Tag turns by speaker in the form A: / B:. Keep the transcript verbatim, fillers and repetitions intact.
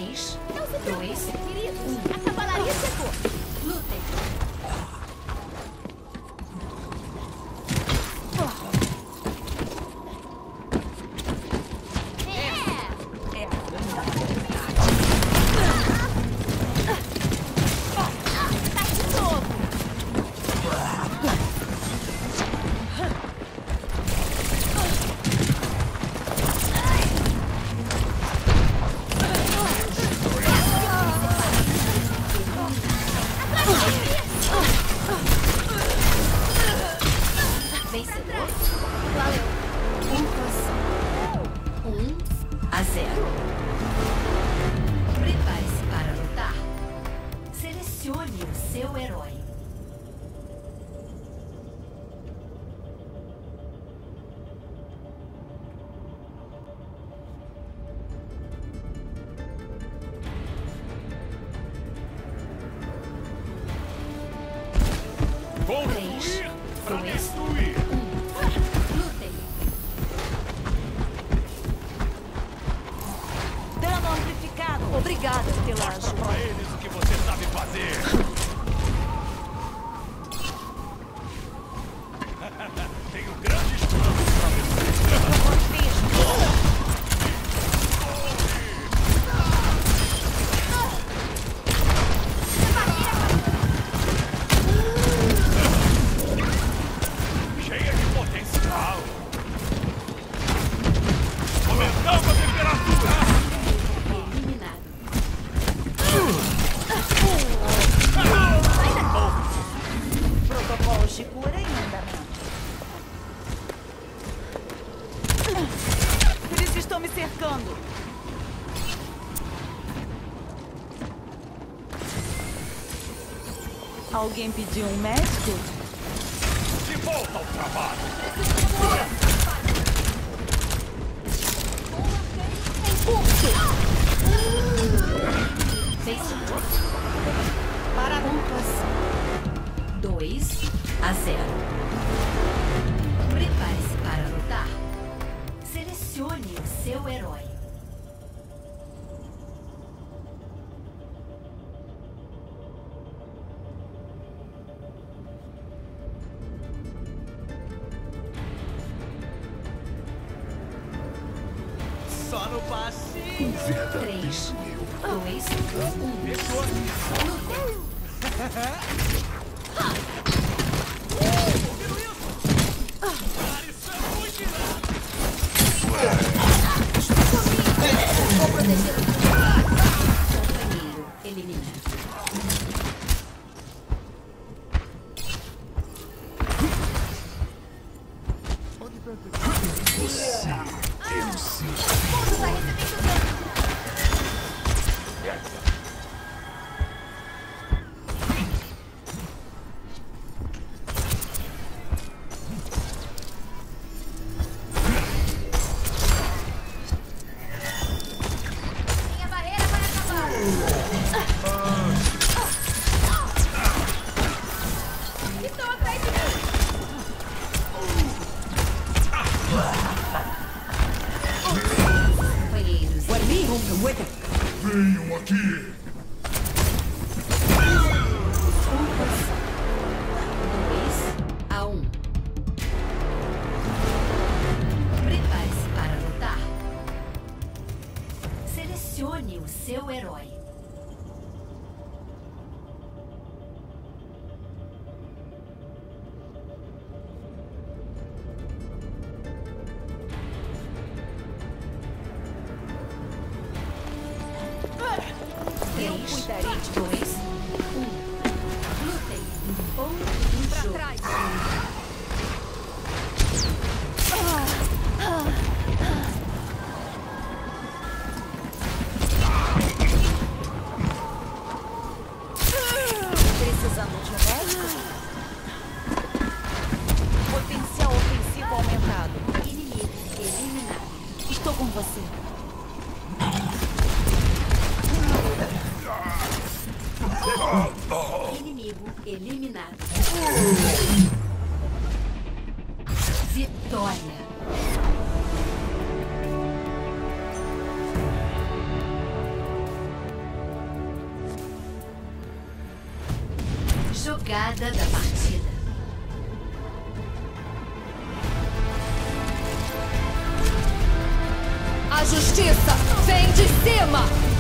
A: três, dois, um. A cavalaria chegou. Lutem.
B: Obrigada pela ajuda.
C: Mostra pra eles o que você sabe fazer. Tenho grandes planos pra você. Cheia de potencial. Aumentando a temperatura.
B: Protocolo Shikura em andamento. Eles estão me cercando. Alguém pediu um médico?
C: De volta ao trabalho.
A: Para dois a zero. Prepare-se para lutar. Selecione o seu herói.
C: Só no passinho.
A: três, dois, um.
C: Fechou.
A: Vou proteger o companheiro eliminado.
D: Você é o seu.
A: Ponto vai receber dano. Minha barreira vai acabar. Estão atrás de mim. Companheiros.
D: Venham aqui.
A: dois a um. Prepare-se para lutar. Selecione o seu herói. três, dois, um. Lutem. Um pra trás.
B: Precisando de um médico? Potencial ofensivo aumentado.
A: Inimigo eliminado.
B: Estou com você.
A: Inimigo eliminado. Vitória. jogada da partida. A justiça vem de cima!